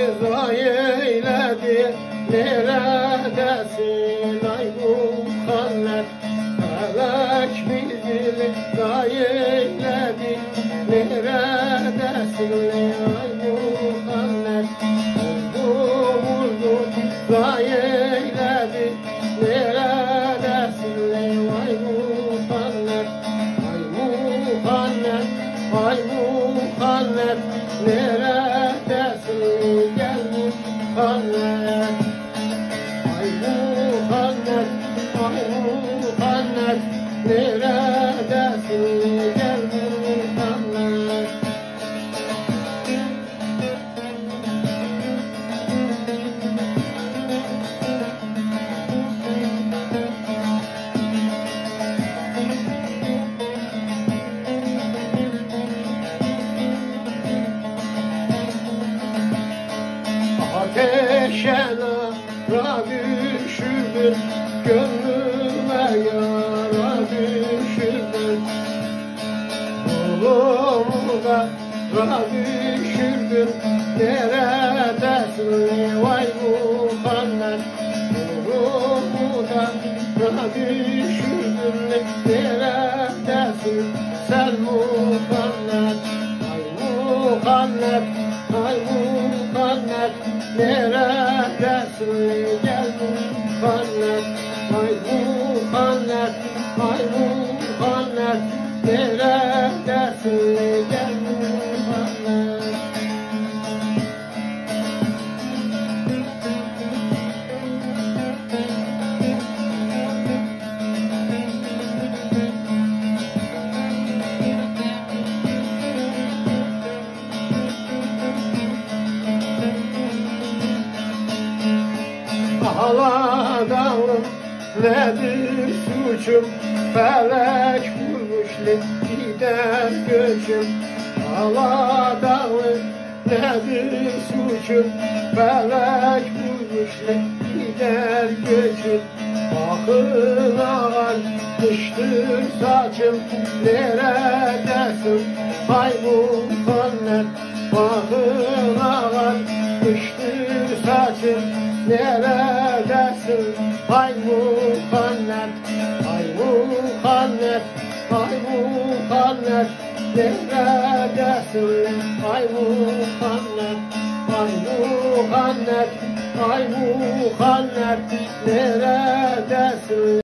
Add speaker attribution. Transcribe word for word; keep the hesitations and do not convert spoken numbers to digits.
Speaker 1: zayi eyledi, neredesin ay Muhammed? Felek bizi zayi eyledi, neredesin ay Muhammed? Vurdu vurdu zayi eyledi, neredesin ay Muhammed? Ay Muhammed, ay Muhammed, neredesin gel Muhammed? Ay Muhammed, ay Muhammed, neredesin gel Muhammed? Ateşe nara düşürdün, gönlüme yara düşürdün. Yolumu da ra düşürdün, neredesin vay Muhammed? Yolumu da ra düşürdün, neredesin sen Muhammed? Ay Muhammed, ay Muhammed, neredesin gel Muhammed? Ay Muhammed, ay Muhammed, neredesin gel Muhammed? Ağladağım nedir suçum, felek vurmuş gider göçüm. Ağladağım nedir suçum, felek vurmuş gider göçüm. Bakın ağan düştür saçım, neredesin ay Muhammed? Bakın ağan düştür saçım, neredesin ay Muhammed? Ay Muhammed, ay Muhammed, neredesin ay Muhammed? Ay Muhammed, ay Muhammed, neredesin?